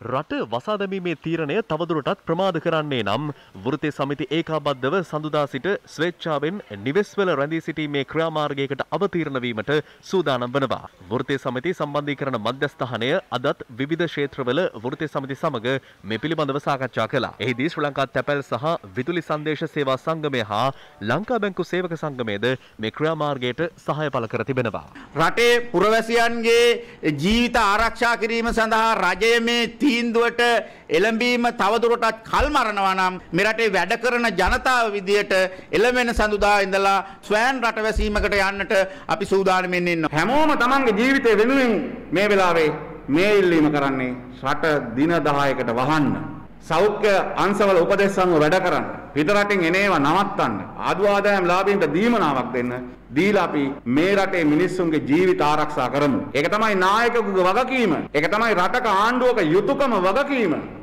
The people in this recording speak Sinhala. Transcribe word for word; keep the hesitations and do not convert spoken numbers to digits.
රට වසා දැමීමේ තීරණය තවදුරටත් ප්‍රමාද කරන්නේ නම් වෘත්තීය සමිති ඒකාබද්ධව සඳුදා සිට ස්වේච්ඡාවෙන් නිවෙස්වල රැඳී සිටීමේ ක්‍රියාමාර්ගයකට අවතීර්ණ වීමට සූදානම් වනවා. වෘත්තීය සමිති සම්බන්ධීකරණ මධ්‍යස්ථානය අදත් විවිධ ක්ෂේත්‍රවල වෘත්තීය සමිති සමග මේ පිළිබඳව සාකච්ඡා කළා. එහිදී ශ්‍රී ලංකා තැපැල් සහ විදුලි සංදේශ සේවා සංගමය හා ලංකා බැංකු සේවක සංගමයද මේ ක්‍රියාමාර්ගයට සහාය පළ කර තිබෙනවා. රටේ පුරවැසියන්ගේ ජීවිත ආරක්ෂා කිරීම සඳහා රජය මේ තීන්දුවට එළඹීම තවදුරටත් කල් මරනවා නම් මේ රටේ වැඩ කරන ජනතාව විදියට එළවෙන සඳුදා ඉඳලා ස්වයන් රටවැසීමකට යන්නට අපි සූදානම්ෙන් ඉන්නවා. හැමෝම තමන්ගේ ජීවිතය වෙනුවෙන් මේ වෙලාවේ මේ ඉල්ලීම කරන්නේ රට දින දහයකට වහන්න. සෞඛ්‍ය අංශවල උපදෙස් අනුව වැඩ කරන්න. පිට රටින් එන ඒවා නවත්තන්න. ආදු ආදායම් ලාභීන්ට දීමනාවක් දෙන්න. දීලා අපි මේ රටේ මිනිස්සුන්ගේ ජීවිත ආරක්ෂා කරමු. ඒක තමයි නායකයෙකුගේ වගකීම. ඒක තමයි රටක ආණ්ඩුවක යුතුයකම වගකීම.